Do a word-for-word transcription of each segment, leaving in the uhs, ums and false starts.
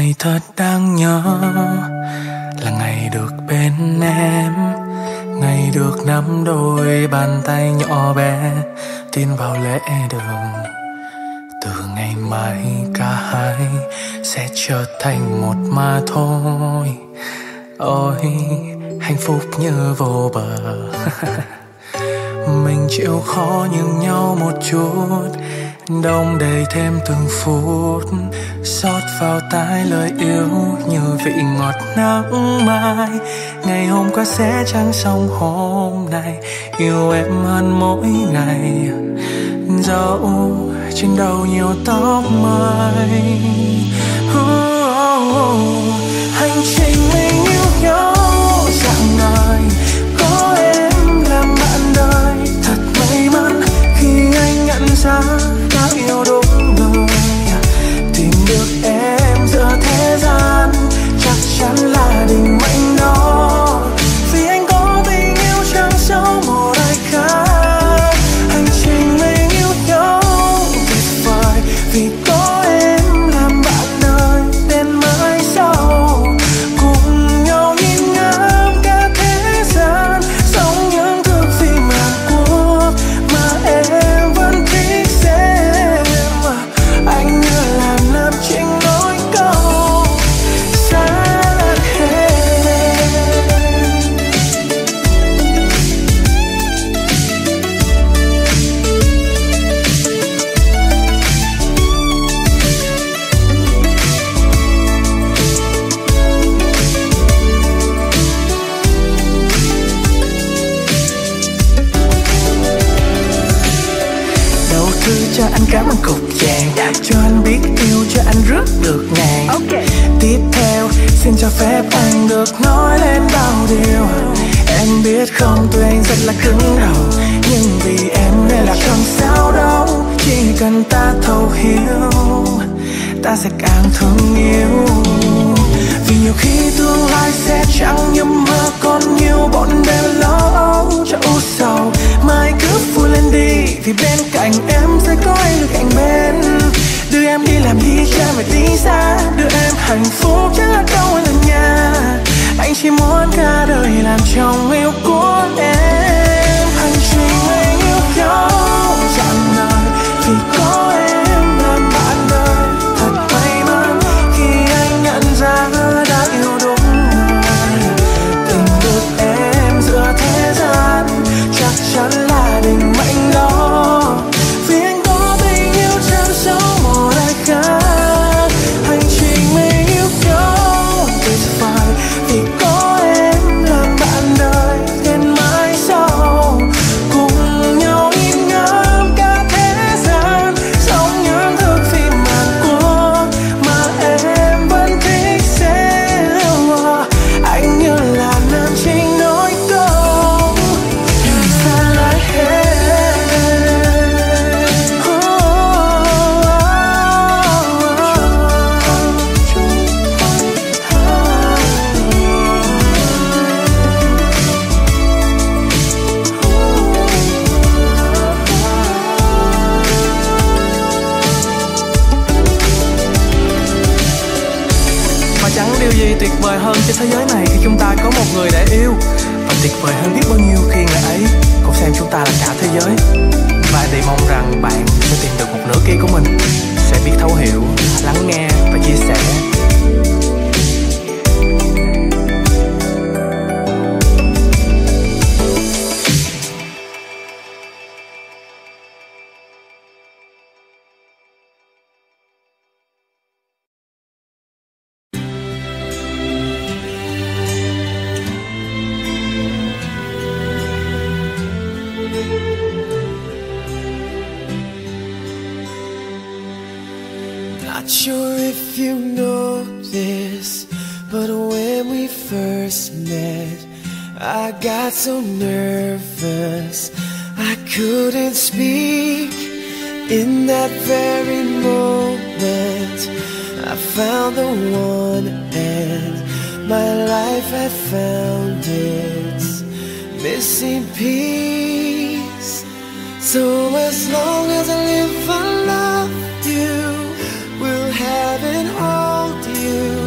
Ngày thật đáng nhớ là ngày được bên em, ngày được nắm đôi bàn tay nhỏ bé tin vào lễ đường. Từ ngày mai cả hai sẽ trở thành một mà thôi. Ôi hạnh phúc như vô bờ. Mình chịu khó nhường nhau một chút, đong đầy thêm từng phút, xót vào tai lời yêu như vị ngọt nắng mai. Ngày hôm qua sẽ chẳng xong hôm nay, yêu em hơn mỗi ngày. Dẫu trên đầu nhiều tóc mai. Hành trình mình yêu nhau dạng ngời, có em làm bạn đời. Thật may mắn khi anh nhận ra đã yêu đúng người. Tìm được em giữa thế gian chắc chắn là định mệnh đó. Vì anh có tình yêu chẳng giấu một ai khác. Hành trình mình yêu nhau tuyệt vời, vì có em làm bạn đời đến mãi sau. Cùng nhau nhìn ngắm cả thế gian, sống những thước phim Hàn Quốc mà em vẫn thích xem. Anh như là nam chính nối câu xa hết. Đầu thư cho anh cảm ơn cục vàng, cho anh biết yêu cho anh rất được ngàn. Okay. Tiếp theo xin cho phép anh được nói lên bao điều. Em biết không, tuy anh rất là cứng đầu, nhưng vì em nên là không sao đâu. Chỉ cần ta thấu hiểu, ta sẽ càng thương yêu. Vì nhiều khi tương lai sẽ chẳng như mơ, còn nhiều bọn đêm lo âu cho u sầu. Mai cứ vui lên đi, vì bên cạnh em sẽ có anh được cạnh bên. Đưa em đi làm đi cha phải tí xa, đưa em hạnh phúc chẳng là đâu là nhà. Anh chỉ muốn cả đời làm chồng yêu của em. Hành trình mình yêu nhau chẳng ngờ, vì có em làm bạn đời. Thật may mắn khi anh nhận ra đã yêu đúng người. Tìm được em giữa thế gian chắc chắn là định mệnh đó. Vì anh có tình yêu chẳng giấu một ai khác. Hành trình mình yêu nhau tuyệt vời, vì có em làm bạn đời đến mãi sau. Cùng nhau nhìn ngắm cả thế gian, sống những thước phim Hàn Quốc mà em vẫn thích xem. Anh như là nam chính nối câu xa lại hết. Và chẳng điều gì tuyệt vời hơn trên thế giới này khi chúng ta có một người để yêu. Và tuyệt vời hơn biết bao nhiêu khi người ấy cũng xem chúng ta là cả thế giới. Và thì mong rằng bạn sẽ tìm được một nửa kia của mình, sẽ biết thấu hiểu, lắng nghe và chia sẻ. Not sure if you know this, but when we first met, I got so nervous I couldn't speak. In that very moment, I found the one, and my life had found its missing piece. So as long as I live, I love you, will have and hold you.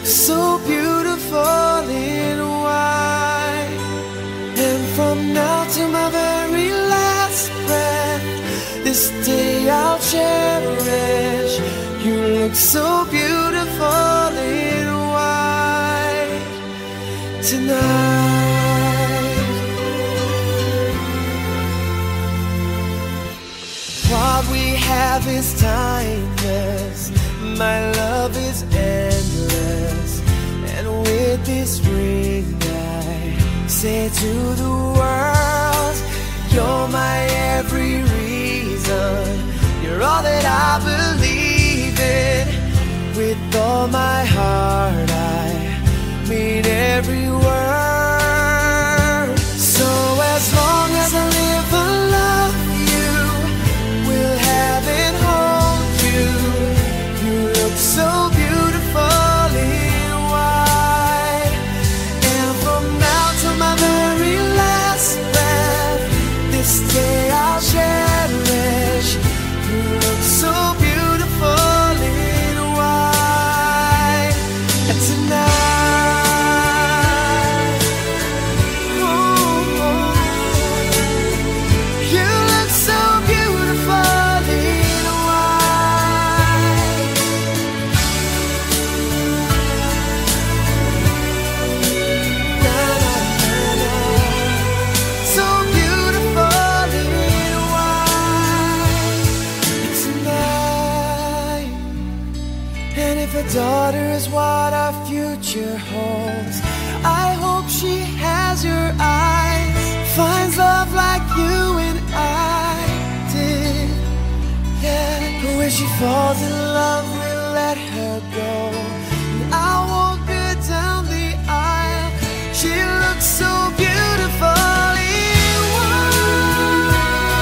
look so beautiful in white. And from now to my very last breath, this day I'll cherish. You look so beautiful in white tonight. What we have is timeless, my love is endless. And with this ring I say to the world, you're my every reason, you're all that I believe in. With all my heart I mean every word. So as long as I live I love you, will have and hold you. You look so beautiful in white. And from now to my very last breath, this day I'll cherish. You look so beautiful in white tonight. Oh, oh. You look so beautiful in white. Na, na, na, na. So beautiful in white tonight. And if a daughter is what our future holds, I hope she has your eyes, finds love like you and I did. Yeah, but when she falls in love, we'll let her go. And I'll walk her down the aisle. She looks so beautiful in white.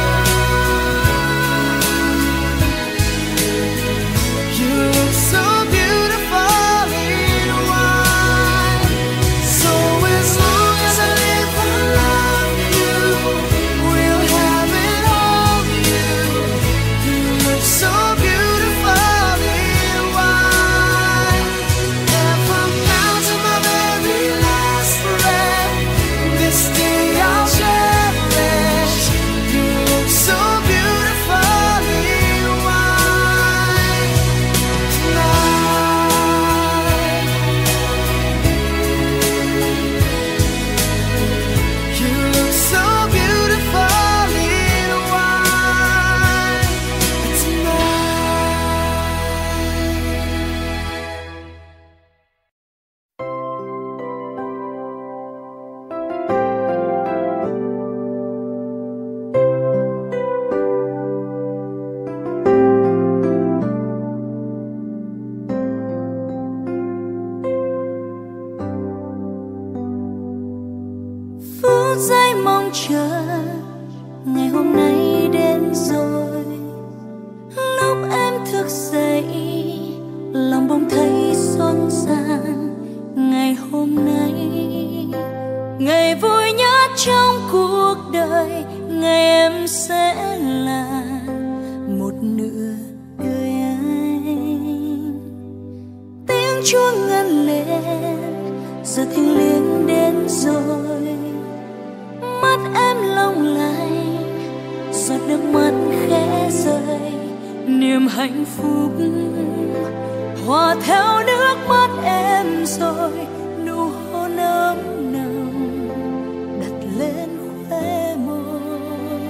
You look so beautiful in white. So as long as I live I love you, will have and hold you. You look so beautiful in white. And from now to my very last breath, this day I'll cherish. You look so beautiful in white tonight. You look so beautiful in white phút giây mong chờ ngày hôm nay đến rồi. Lúc em thức dậy lòng bỗng thấy xôn xang. Ngày hôm nay ngày vui nhất trong cuộc đời, ngày em sẽ là một nửa đời anh. Tiếng chuông ngân lên giờ thiêng liêng đến rồi. Mắt em long lanh, giọt nước mắt khẽ rơi. Niềm hạnh phúc hòa theo nước mắt em rồi. Nụ hôn ấm nồng đặt lên khóe môi.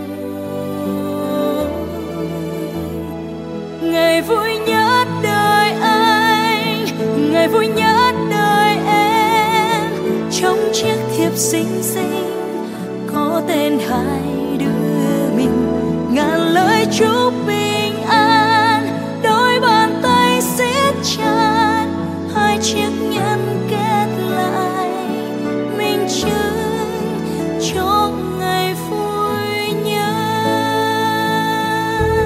Ngày vui nhất đời anh, ngày vui nhất đời em. Trong chiếc thiệp xinh xinh có tên hai đứa mình, ngàn lời chúc bình an. Đôi bàn tay siết chặt, hai chiếc nhẫn kết lại, minh chứng cho ngày vui nhất.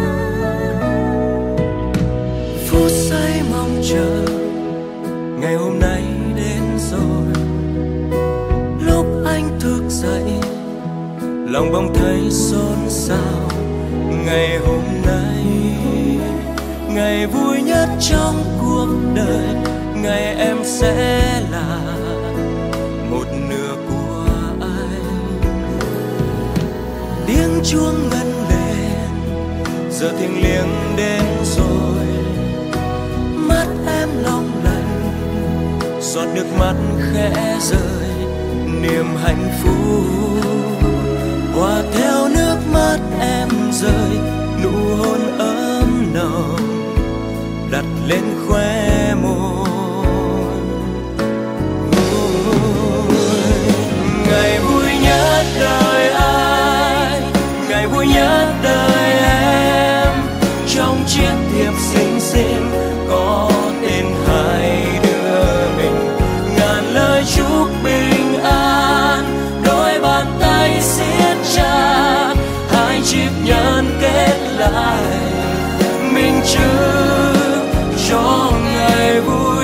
Phút giây mong chờ ngày hôm nay đến rồi. Lúc anh thức dậy lòng bỗng thấy xôn xao. Ngày hôm nay ngày vui nhất trong cuộc đời, ngày em sẽ là một nửa của anh. Tiếng chuông ngân lên, giờ thiêng liêng đến rồi. Mắt em long lanh, giọt nước mắt khẽ rơi, niềm hạnh phúc hòa theo nước mắt em rơi. Nụ hôn ấm nồng đặt lên khóe môi. Ngày vui nhất đời anh, ngày vui nhất đời em. Trong chiếc thiệp xinh xinh có tên hai đứa mình, ngàn lời chúc bình an, đôi bàn tay siết chặt, hai chiếc nhẫn kết lại minh chứng cho ngày vui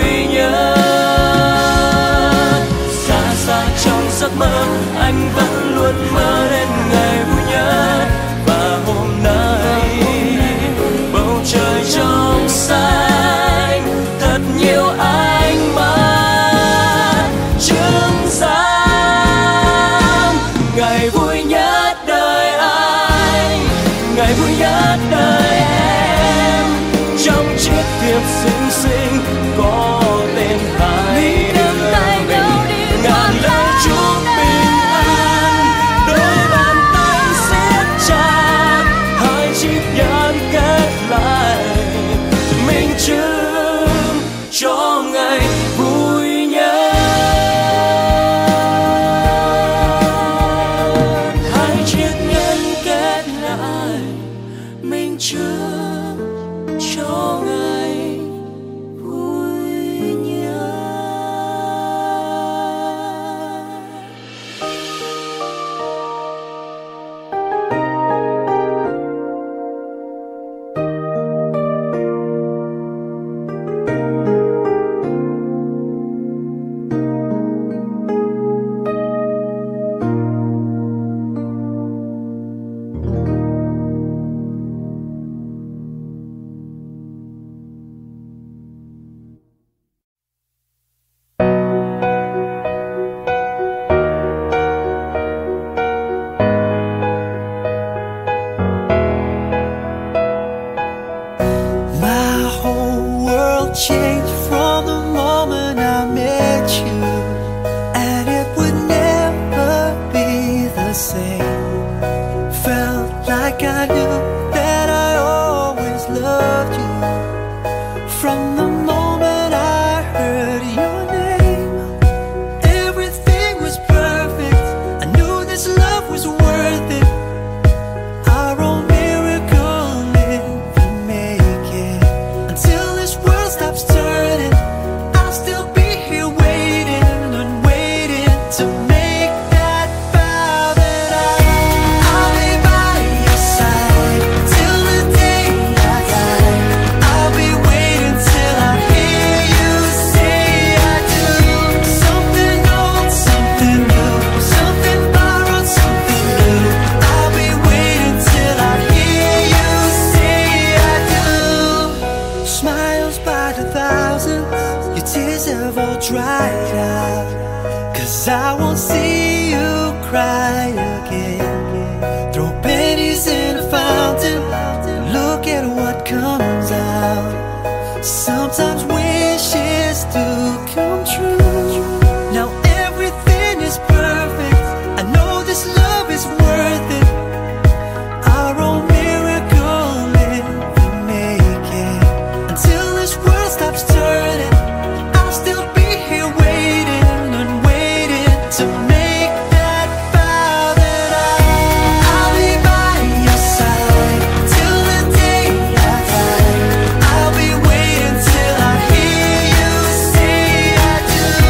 nhất. Xa xa trong giấc mơ anh vẫn luôn mơ đến ngày vui nhất. Và hôm nay bầu trời trong xanh, thật nhiều ánh mắt chứng giám. Ngày vui nhất đời anh, ngày vui nhất đời em. Trong chiếc thiệp xinh xinh có tên hai đứa mình, ngàn lời chúc bình an, đôi bàn tay siết chặt, hai chiếc nhẫn kết lại minh chứng cho ngày vui nhất. Hai chiếc nhẫn kết lại minh chứng cho ngày vui nhất. My whole world changed from the moment I met you, and it would never be the same. Felt like I knew that I always loved you from the moment I heard your name. Everything was perfect, I knew this love was worth it. Our own miracle lived and make it. Until this world stops turning, I'll still be here waiting and waiting to make that vow that I, I'll be by your side till the day I die. I'll be waiting till I hear you say I do. Something old, something new, something borrowed, something new. I'll be waiting till I hear you say I do. Smiles by the thousands, your tears have all dried out. Cause I won't see you cry again. Throw pennies in a fountain, look at what comes out. Sometimes wishes do come true. Now everything is perfect, I know this love is worth it. Our own miracle live and make it. Until this world stops turning, I'll still be here waiting and waiting to make that vow that I, I'll be by your side till the day I die. I'll be waiting till I hear you say I do.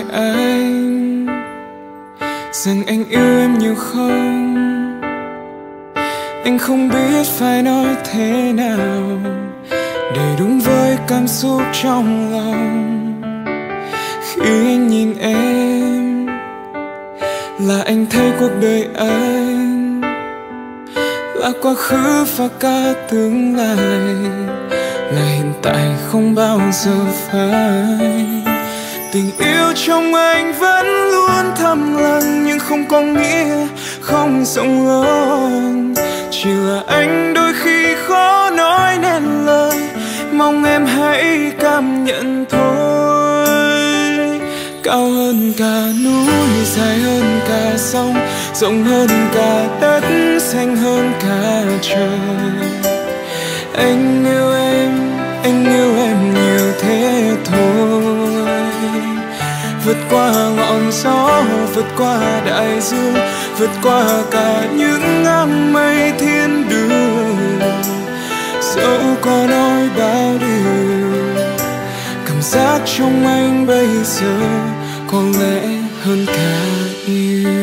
anh rằng anh yêu em nhiều không. Anh không biết phải nói thế nào để đúng với cảm xúc trong lòng. Khi anh nhìn em là anh thấy cuộc đời anh là quá khứ và cả tương lai, là hiện tại không bao giờ phai. Tình yêu trong anh vẫn luôn thầm lặng nhưng không có nghĩa không rộng lớn. Chỉ là anh đôi khi khó nói nên lời, mong em hãy cảm nhận thôi. Cao hơn cả núi, dài hơn cả sông, rộng hơn cả đất, xanh hơn cả trời. Anh yêu em, anh yêu em nhiều thế thôi. Vượt qua ngọn gió, vượt qua đại dương, vượt qua cả những áng mây thiên đường. Dẫu có nói bao điều, cảm giác trong anh bây giờ có lẽ hơn cả yêu.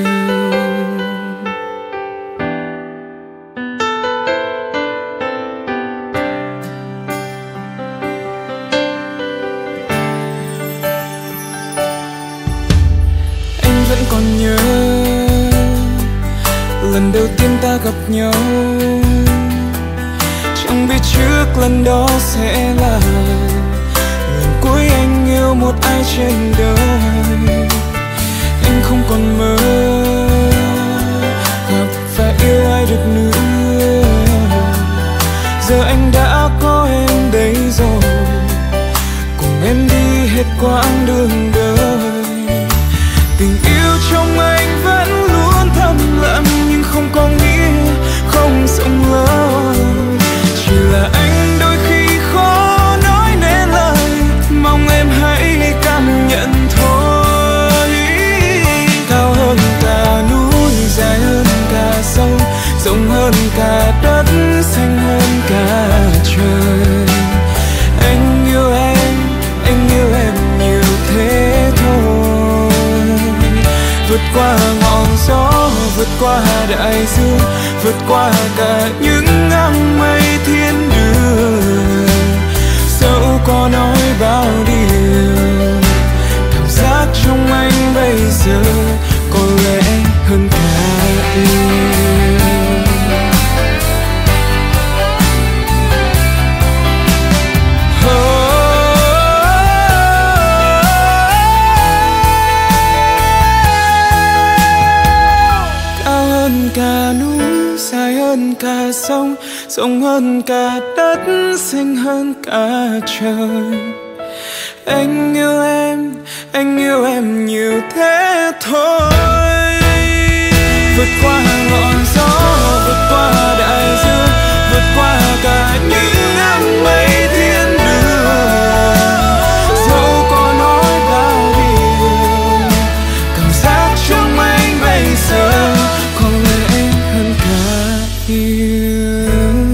Còn nhớ lần đầu tiên ta gặp nhau, chẳng biết trước lần đó sẽ là lần cuối anh yêu một ai trên đời. Anh không còn mơ gặp và yêu ai được nữa. Giờ anh đã có em đây rồi, cùng em đi hết quãng đường đời. Tình yêu trong anh vẫn luôn thầm lặng nhưng không có nghĩa không rộng lớn. Chỉ là anh đôi khi khó nói nên lời, mong em hãy cảm nhận thôi. Cao hơn cả núi, dài hơn cả sông, rộng hơn cả đất, xanh hơn cả trời. Anh yêu em, anh yêu em nhiều thế thôi. Vượt qua ngọn gió, vượt qua đại dương, vượt qua cả những áng mây thiên đường. Dẫu có nói bao điều, cảm giác trong anh bây giờ có lẽ hơn cả yêu. Cả núi, dài hơn cả sông, rộng hơn cả đất, xanh hơn cả trời. Anh yêu em, anh yêu em nhiều thế thôi. Vượt qua ngọn gió, vượt qua đại dương, vượt qua cả những áng mây thiên đường. Dẫu có nói bao điều, cảm giác trong anh bây giờ có lẽ hơn cả yêu.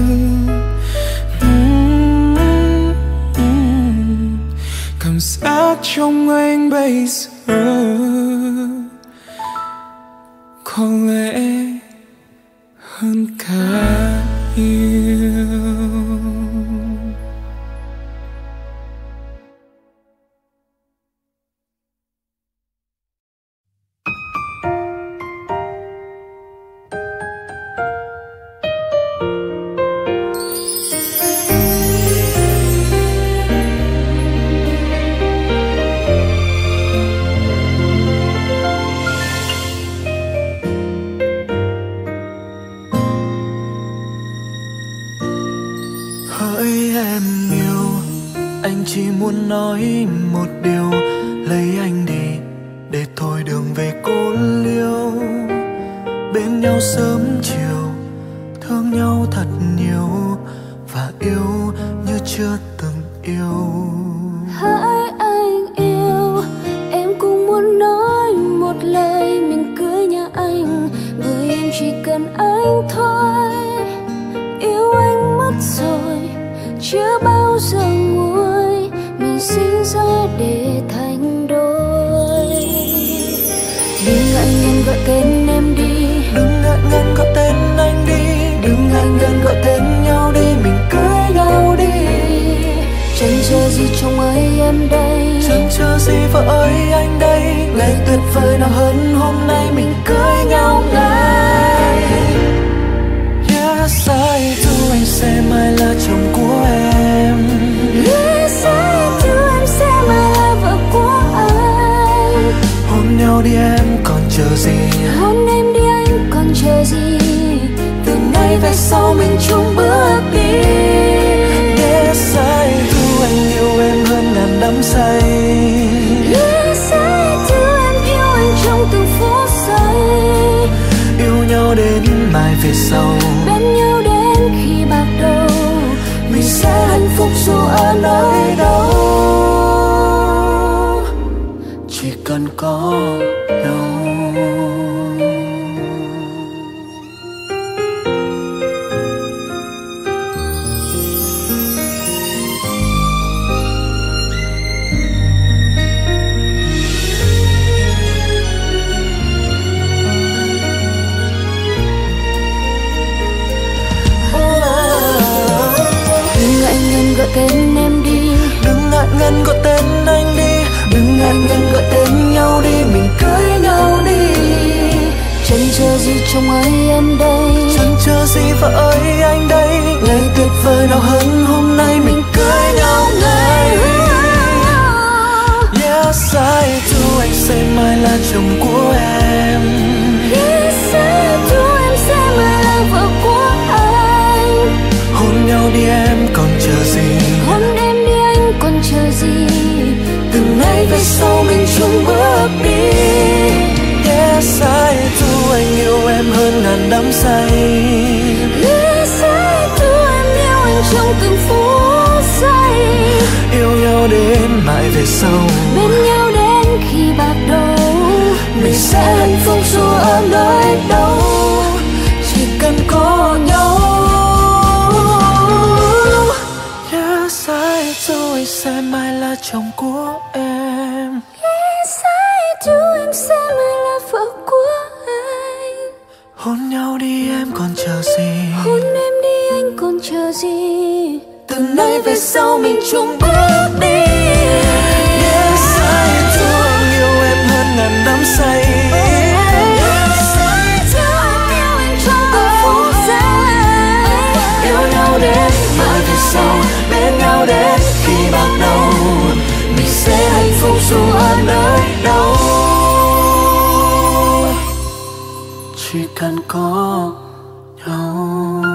Cảm giác trong anh bây giờ có lẽ hơn cả yêu. Chỉ muốn nói một điều, lấy anh đi để thôi đường về cô liêu. Bên nhau sớm chiều, thương nhau thật nhiều và yêu như chưa từng yêu. Hỡi anh yêu, em cũng muốn nói một lời mình cưới nhà anh, bởi em chỉ cần anh thôi. Yêu anh mất rồi, chưa bao giờ nguôi, mình sinh ra để thành đôi. em đây. Chẳng chờ gì vợ ơi anh đây, ngày tuyệt vời nào hơn hôm nay mình cưới nhau ngay. Yes, I do, anh sẽ mãi là chồng của em. Yes, I do, em sẽ mãi là vợ của anh. Hôn nhau đi em còn chờ gì, hôn em đi anh còn chờ gì. Từ nay về sau mình chung bước đi. Yes, I do, anh yêu em hơn ngàn đắm say. Yes, I do, em yêu anh trong từng phút giây. Yêu nhau đến mai về sau, bên nhau đến khi bạc đầu. Mình sẽ hạnh phúc dù ở nơi đâu, chỉ cần có nhau. Gọi tên em đi, đừng ngại ngần gọi tên anh đi, đừng ngại ngần gọi tên nhau đi, mình cưới nhau đi. Chẳng chờ gì chồng ơi em đây, chẳng chờ gì vợ ơi anh đây, ngày tuyệt vời nào hơn hôm nay mình cưới nhau ngay. Yes, I do, anh sẽ mãi là chồng của em. Yes, I do, em sẽ mãi là vợ của anh. Hôn nhau đi em còn chờ gì, hôn em đi anh còn chờ gì. Từ nay về sau mình chung bước đi. Yes, I do, anh yêu em hơn ngàn đắm say. Yes, I do, em yêu anh trong từng phút giây. Yêu nhau đến mãi về sau, bên nhau đến khi bạc đầu. Mình sẽ hạnh phúc dù ở nơi đâu, chỉ cần có nhau. Yes, I do, anh sẽ mãi là chồng của em. Yes, I do, em sẽ mãi là vợ của anh. Hôn nhau đi em còn chờ gì, hôn em đi anh còn chờ gì. Từ nay về sau mình chung bước đi. Yes, I do, anh yêu em hơn ngàn đắm say. Yes, I do, em yêu anh trong từng phút giây. Yêu nhau đến mãi về sau, bên nhau đến khi bạc đầu. Mình sẽ hạnh phúc dù ở nơi đâu, chỉ cần có nhau.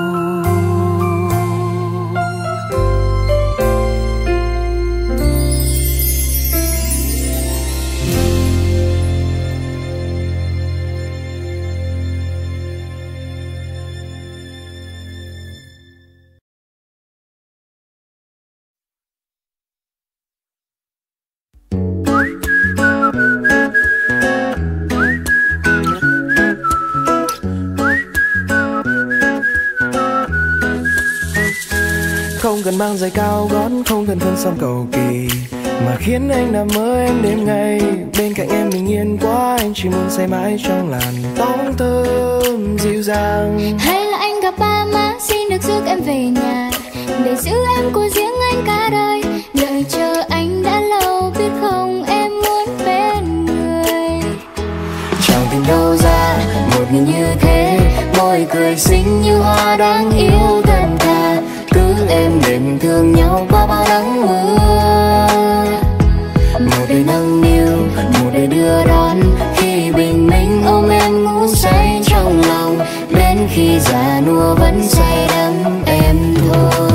Không cần mang giày cao gót, không cần thân son cầu kỳ, mà khiến anh nằm mơ em đêm ngày. Bên cạnh em bình yên quá, anh chỉ muốn say mãi trong làn tóc thơm dịu dàng. Hay là anh gặp ba má, xin được rước em về nhà, để giữ em của riêng anh cả đời. Đợi chờ anh đã lâu, biết không em muốn bên người. Chẳng tìm đâu ra một người như thế, môi cười xinh như hoa đáng yêu gần ta. Cứ êm đềm thương nhau qua bao nắng mưa. Một đời nâng niu, một đời đưa đón, khi bình minh ôm em ngủ say trong lòng. Đến khi già nua vẫn say đắm em thôi.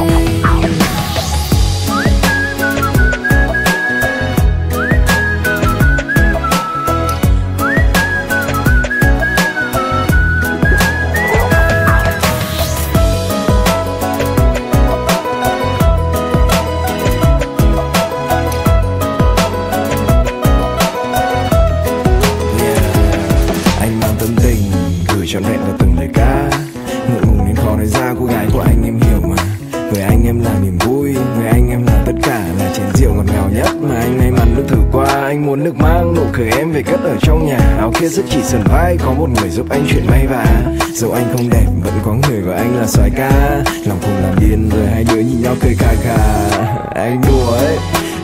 Trọn vẹn vào từng lời ca, ngượng ngùng nên khó nói ra. Cô gái của anh em hiểu mà, với anh em là niềm vui, với anh em là tất cả, là chén rượu ngọt ngào nhất mà anh may mắn được thử qua. Anh muốn được mang nụ cười em về cất ở trong nhà, áo kia rất chỉ sườn vai, có một người giúp anh chuyện may vá. Dẫu anh không đẹp vẫn có người gọi anh là soái ca, lòng cùng làm điên rồi hai đứa nhìn nhau cười khà khà. Anh đùa ấy,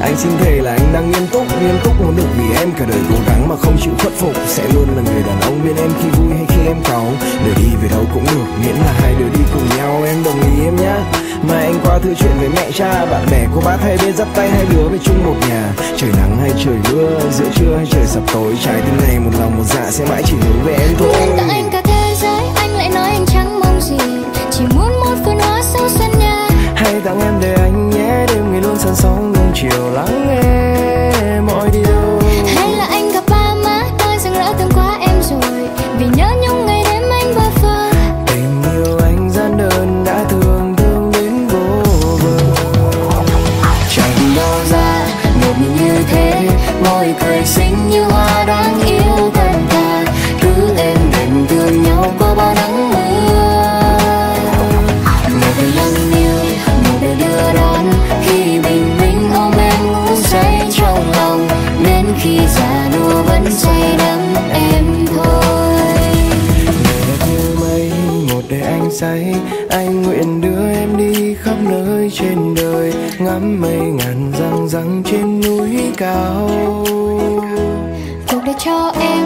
Anh xin thề là anh đang nghiêm túc, nghiêm túc muốn được vì em cả đời cố gắng mà không chịu khuất phục. Sẽ luôn là người đàn ông bên em khi vui hay khi em cáu. Đời đi về đâu cũng được, miễn là hai đứa đi cùng nhau. Em đồng ý em nhá. Mà anh qua thư chuyện với mẹ cha, bạn bè cô bác hay bên dắt tay hai đứa về chung một nhà. Trời nắng hay trời mưa, giữa trưa hay trời sập tối, trái tim này một lòng một dạ sẽ mãi chỉ hướng về em thôi. Muốn tặng anh cả thế giới, anh lại nói anh chẳng mong gì, chỉ muốn một vườn hoa sau sân nhà. Hãy tặng em để anh nhé, đêm ngày luôn sân sóng đông chiều lắng nghe mọi điều. Hay là anh gặp ba má, nói rằng lỡ từng quá em rồi, vì nhớ nhung ngày đêm anh bơ vơ. Tình yêu anh gian đơn đã thương thương đến vô bờ. Chẳng đâu ra một mình như thế, môi cười xinh như hoa đáng yêu thân thà, cứ êm đềm thương nhau qua bao nắng mưa. Một đời lắng yêu, một đời đưa đón, khi bình minh ôm em ngủ say trong lòng, đến khi già nua vẫn say đắm em thôi. Đời đẹp như mây, một đời anh say, anh nguyện đưa em đi khắp nơi trên đời, ngắm mây ngàn răng răng trên núi cao. Cuộc đời cho em